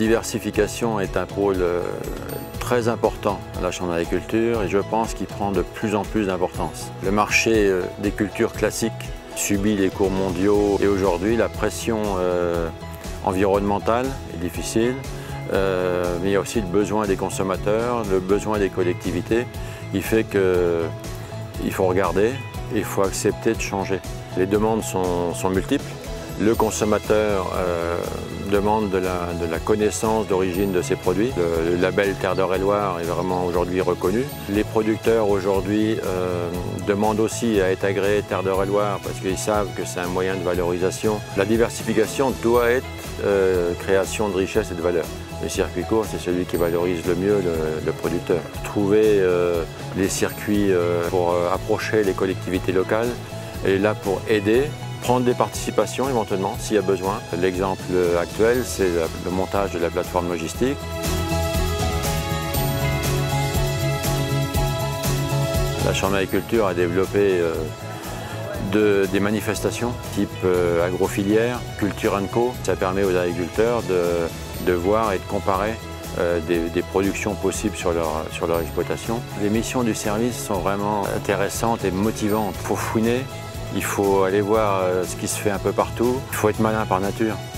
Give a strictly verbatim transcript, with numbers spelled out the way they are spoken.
diversification est un pôle très important à la Chambre d'agriculture et je pense qu'il prend de plus en plus d'importance. Le marché des cultures classiques subit les cours mondiaux et aujourd'hui la pression euh, environnementale est difficile, euh, mais il y a aussi le besoin des consommateurs, le besoin des collectivités qui fait qu'il faut regarder et il faut accepter de changer. Les demandes sont, sont multiples. Le consommateur euh, demande de la, de la connaissance d'origine de ses produits. Le, le label Terre d'Eure-et-Loir est vraiment aujourd'hui reconnu. Les producteurs aujourd'hui euh, demandent aussi à être agréés Terre d'Eure-et-Loir parce qu'ils savent que c'est un moyen de valorisation. La diversification doit être euh, création de richesse et de valeur. Le circuit court, c'est celui qui valorise le mieux le, le producteur. Trouver euh, les circuits euh, pour euh, approcher les collectivités locales est là pour aider. Prendre des participations éventuellement s'il y a besoin. L'exemple actuel, c'est le montage de la plateforme logistique. La Chambre d'agriculture a développé euh, de, des manifestations type euh, agro-filière, Culture and Co. Ça permet aux agriculteurs de, de voir et de comparer euh, des, des productions possibles sur leur, sur leur exploitation. Les missions du service sont vraiment intéressantes et motivantes. Il faut fouiner. Il faut aller voir ce qui se fait un peu partout. Il faut être malin par nature.